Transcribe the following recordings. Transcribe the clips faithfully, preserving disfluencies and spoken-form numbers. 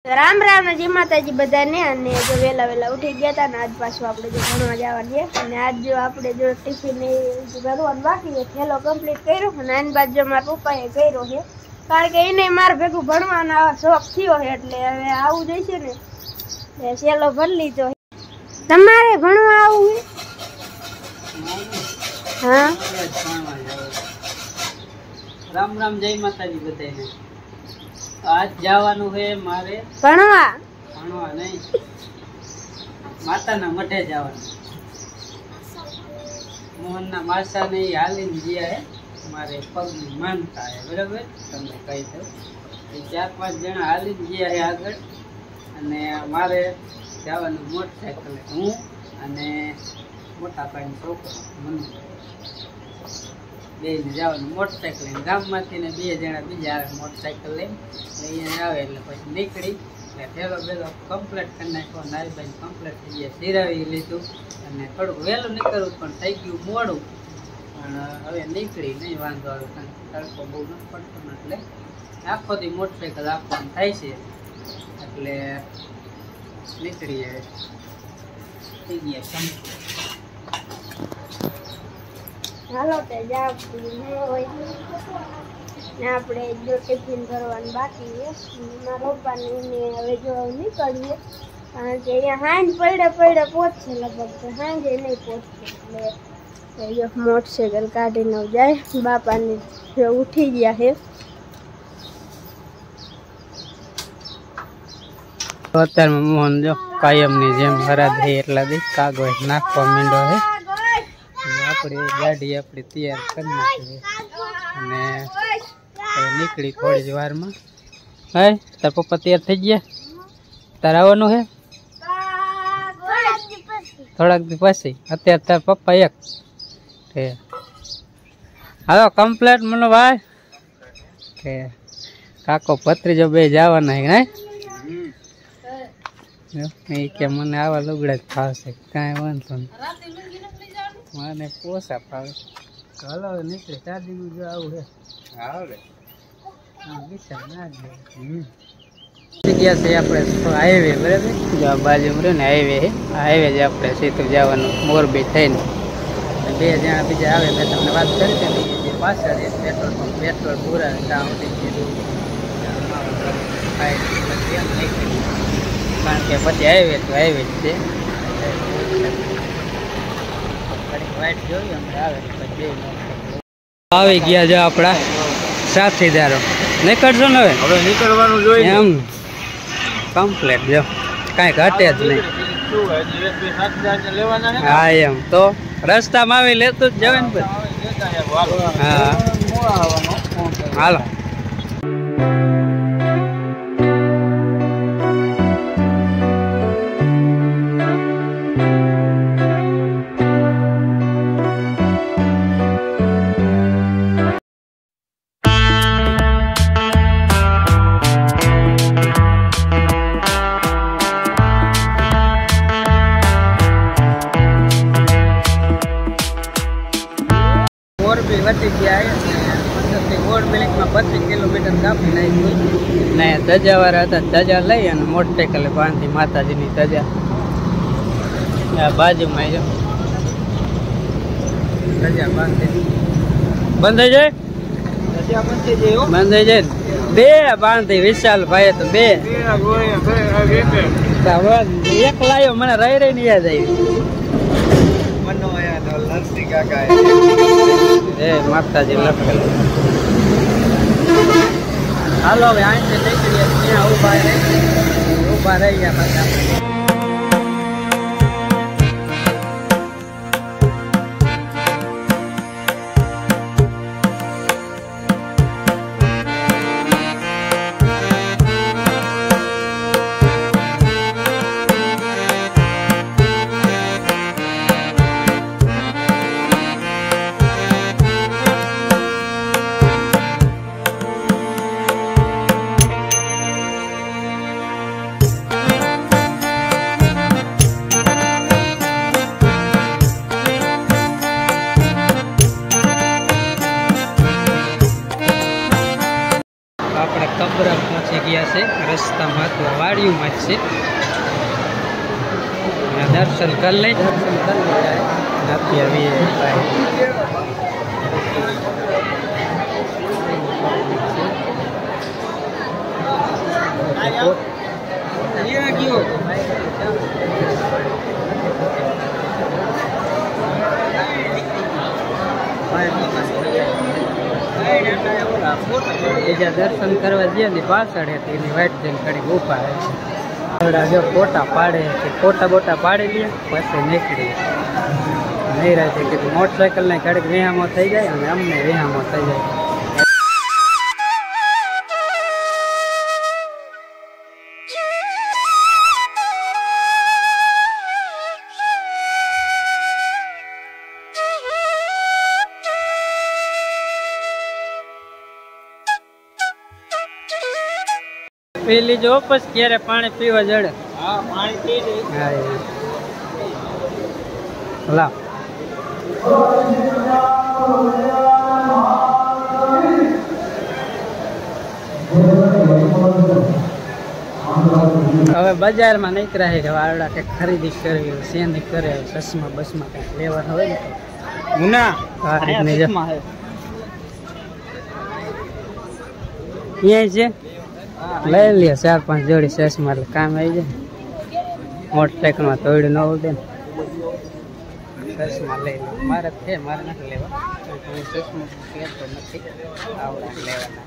राम राम ने जय माताजी बधाने अने जो वेला वेला उठी गया था ने आज पाछो आपणे जो भणवा जवानुं छे अने आज जो आपणे जो टिफिन भरवानुं बाकी छे थेलो कम्प्लीट कर्यो अने आनी बाद जो मारा पप्पाए कर्यो छे कारण के एने मार भेगुं भणवानो शौक थयो छे એટલે હવે આવું જોઈશે ને એટલે સેલો ભરી લીધો તમારે ભણવા આવું હા राम राम जय माताजी बधाने आज जावानुं है मारे भणवा भणवा नहीं माताना मठे जावानुं मोहनना मासा ने हालीने गया है मारे पगनी मानता है बराबर तमने कही दो चार पांच जना हालीने गया है आगळ अने मारे जावानुं मोटरसाइकल हूँ अने मोटा भाईनो छोकरो मनु બે જવાનું મોટરસાઇકલ ગામમાંથી ને બે જણા બીજા આવે મોટરસાઇકલ લઈને અહીંયા આવે એટલે પછી નીકળી એટલે ઠેલો બેલો કમ્પ્લીટ કરી નાખ્યો નારીબાઈ કમ્પ્લીટ થઈ ગયા સિરાવી લીધું અને થોડુંક વહેલું નીકળવું પણ થઈ ગયું મોડું પણ હવે નીકળી નહીં વાંધો આવે કારણ તડકો બહુ નથી પડતો ને એટલે આખો દી મોટરસાઇકલ આપવાનું થાય છે એટલે નીકળી આવે થઈ ગયા કમ્પ્લીટ હાલો તે જાવ ને હોય ને આપણે જો ટિફિન ભરવાનું બાકી છે મારા પપ્પાને એને હવે જો નીકળીએ કારણ કે અહીંયા હાંજ પડે પડે પહોંચશે લગભગ તો હાંજે નહીં પહોંચશે એટલે જો મોટરસાઇકલ કાઢીને જાય બાપાને જો ઉઠી ગયા છે અત્યારમાં મોહન જો કાયમની જેમ હરા દે એટલા દી કાગળ નાખવા માંડ્યો છે अपनी गाड़ी अपनी तैयार कर नाखी अने निकली थोड़ी ज वार में हाय तार पप्पा तैयार थई गया तार आववानुं है थोड़ाक दी पछी अत्यार तार पप्पा एक के हालो कम्प्लीट मनो भाई के काको भत्रीजो बे जावाना है ने ए के मने आवा लुगड़ा ज फावशे काई वांधो नहीं મને પોસા પાવે ચાલો નીકળે ચાર દિન જો આવું હે આવે હા વિચાર ના જ હમ ગયા છે આપણે હાઈવે બરાબર જો બાજુમાં રહ્યો ને હાઈવે હે હાઈવે જે આપણે સીધું જવાનું મોરબી થઈને બે જણા બીજા આવે મેં તમને વાત કરી છે ને જે પાછળ એક પેટ્રોલ પંપ પેટ્રોલ પૂરા ત્યાં સુધી કારણ કે પછી હાઈવે તો હાઈવે જ છે આવી ગયા જો આપણા સાથીદારો નીકળશો ને હવે હવે નીકળવાનું જોઈએ એમ કમ્પ્લીટ જો કાંઈ ઘટે જ નહીં હા એમ તો રસ્તામાં આવી લેતું જ જવાય ને હા હાલો पच्चीस किलोमीटर कापी नहीं धजा वाला था धजा लई मोटरसाइकल बांधी माताजी की धजा बाजू में जो धजा बांधी बंधाई जाए बंधाई जाए बे बांधी विशाल भाई तो बे एक लायो मैंने रही रही नहीं याद आई ए माताजी लखेल हालो હવે આંચે નીકળીએ ત્યાં ઊભા રહે ઊભા રહી ગયા પાછા વાડીમાં જ છે. દર્શન કરી લઈ દર્શન કરી લઈ અત્યારે બીજા દર્શન કરવા જઈએ ને પાછળ હતી એની વાઇટ જઈને ઘડી ઊભા છે. જો ફોટા પાડે છે, ફોટા બોટા પાડી લે પછી નીકળી નહીં રહે છે કે મોટરસાઇકલ ને ઘડીક રેહામાં થઈ જાય અને અમને રેહામાં થઈ જાય. પેલી જો પછી ક્યારે પાણી પીવા જડે. હા પાણી પી લે. લા હવે બજારમાં નીકળ્યા છે કે વાળા કે ખરીદી કરવી છે નહીં કરે ચશ્મા બસમાં કંઈક લેવાનું હોય ને મુના અહીંયા છે લઈ લે ચાર પાંચ જોડી ચશ્મા એટલે કામ આવી જાય. મોટરસાઇકલમાં તોડ્યું ન ઉડે ને ચશ્મા લઈ લે. મારે છે મારે નથી લેવા ચશ્મા કહેતો નથી આવડા લેવાના.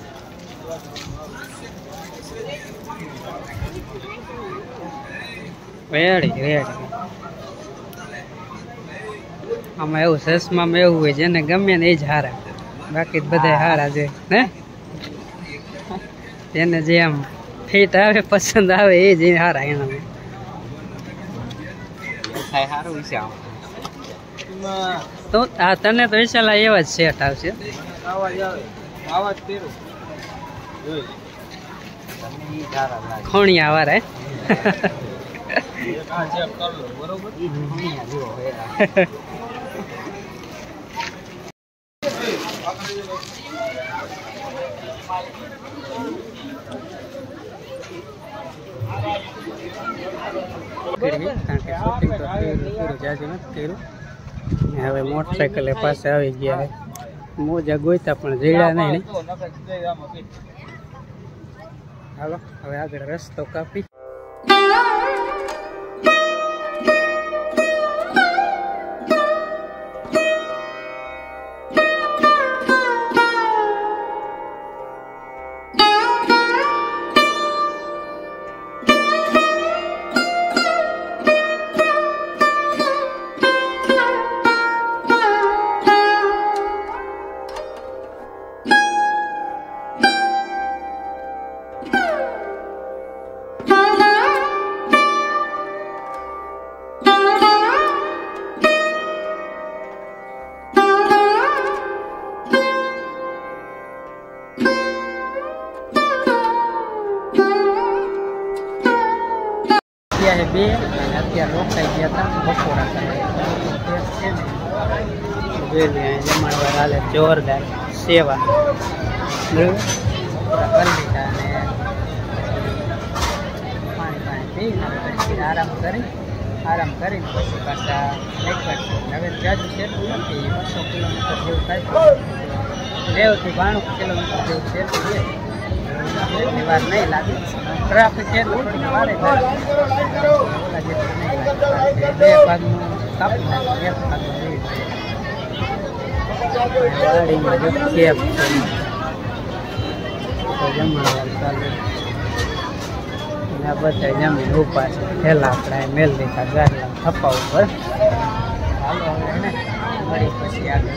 રેડી રેડી આમાં એવું ચશ્મામાં એવું હોય જેને ગમે ને એ જ હારા, બાકી બધા હારા છે હે. એને જે આમ ફિટ આવે પસંદ આવે એ જ હારા. એના તો આ તને તો વિશાલ એવા જ સેટ આવશે. ખોણિયા વાળા હવે મોટરસાઇકલ પાસે આવી ગયા. મોજા ગોઈતા પણ જડ્યા નહીં. હાલો હવે આગળ રસ્તો કાપી બે અને અત્યારે રોકાઈ ગયા હતા બપોરા જમણવાર હાલે જોરદાર સેવા કરી લીધા અને પાણી પાણી પી પછી આરામ કરી આરામ કરીને પછી પાછા નીકળશું. હવે જાજુ સેટું નથી, બસો કિલોમીટર જેવું થાય. નેવથી બાણું કિલોમીટર જેવું સેટું છે. એટલી વાર નહીં લાગે. ટ્રાફિક એટલું વારે બે ભાગનું કાપી નાખે એક ભાગનું ગાડીમાં જો કેબ જમણવાર ચાલુ આ બધા જમીન ઉભા છે. પહેલા આપણે મેલ દેખા ગાડલા થપ્પા ઉપર. હાલો હવે એને મળી પછી આગળ.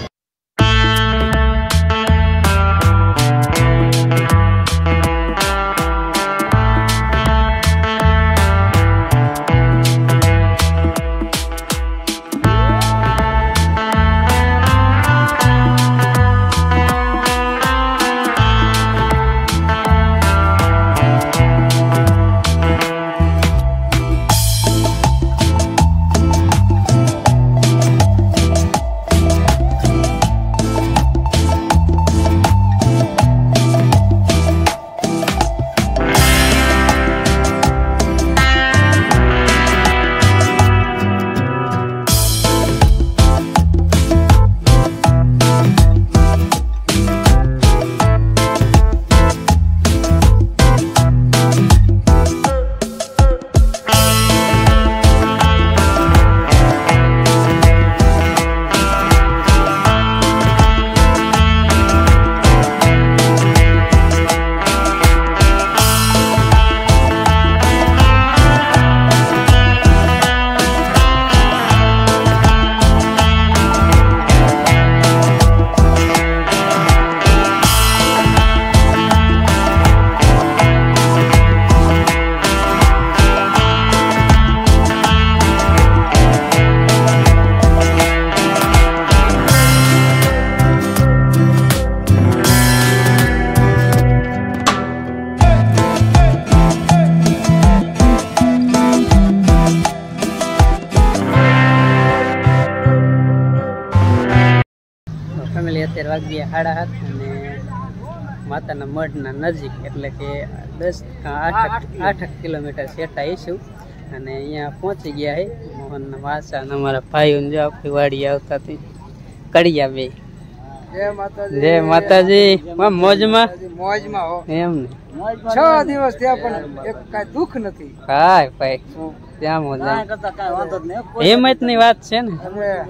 અત્યારે વાગ્યા સાડા સાત અને માતાના મઢના નજીક એટલે કે દસ આઠ આઠ કિલોમીટર સેટા આવીશું અને અહીંયા પહોંચી ગયા છે મોહનના વાસા અને અમારા ભાઈઓને જો આપણી વાડી આવતા હતી કડિયા બે જય માતાજી જય માતાજી મોજમાં મોજમાં હો એમ ને છ દિવસ થયા પણ એક કાંઈ દુઃખ નથી. હા ભાઈ ત્યાં મોજા હેમત ની વાત છે ને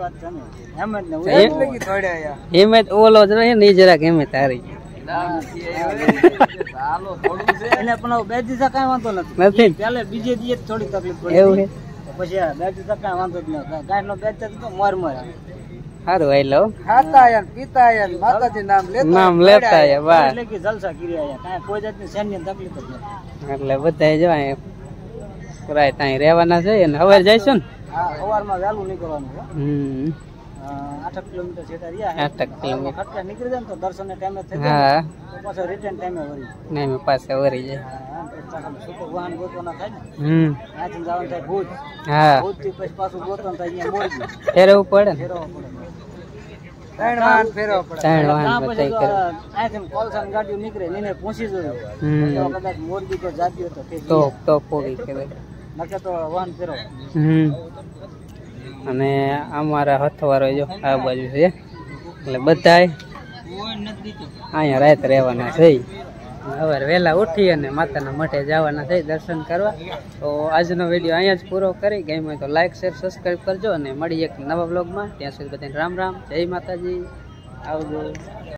હેમત ઓલો જ રહે ને જરાક હેમત હારી નથી પેલે બીજે દિવસ થોડી તકલીફ એવું છે પછી બે દિવસ કાંઈ વાંધો જ નહીં. ગાંઠ નો બે તો મોર મોર સારું આઈ લો ખાતા આયા ને પીતા આયા ને માતાજી નામ લેતા નામ લેતા આયા બસ એટલે કે જલસા કરી આયા કાંઈ કોઈ જાતની સૈન્ય તકલીફ જ નથી. એટલે બધા જવાય પુરાય ત્યાં રહેવાના છે અને હવે જઈશું ને હા સવારમાં વહેલું નીકળવાનું છે. હમ આઠ કિલોમીટર છેટા રહ્યા આઠ કિલોમીટર ખર્ચા નીકળી જાય ને તો દર્શન ટાઈમે થઈ હા જાય તો પાછો રિટર્ન ટાઈમે વળી નહીં મેં પાસે વરી જાય super વાહન ગોતવાના થાય ને હમ ત્યાંથી જવાનું થાય ભુજ હા ભુજ થી પછી પાછું ગોતવાનું થાય અહીંયા મોરબી ફેરવું પડે ને ફેરવવા પડે. ત્રણ વાહન ફેરવવા પડે. ત્રણ વાહન ત્યાં પછી બધાય કરે. અહીંથી કોલસાની ગાડીઓ નીકળે એને પહોંચી જોયું હમ તો કદાચ મોરબી તો જાતી હોય તો ઠીક. તો તો પૂરી કરે નકે તો વાહન ફેરવવા. હમ અને અમારા હથવારો જો આ બાજુ છે એટલે બધાય અહીંયા રાત રહેવાના છે. સવારે વહેલા ઉઠી અને માતાના મઠે જવાના છે દર્શન કરવા. તો આજનો વિડીયો અહીંયા જ પૂરો કરી ગમ્યો હોય તો લાઈક શેર સબસ્ક્રાઈબ કરજો અને મળી એક નવા બ્લોગમાં. ત્યાં સુધી બધાને રામ રામ, જય માતાજી, આવજો.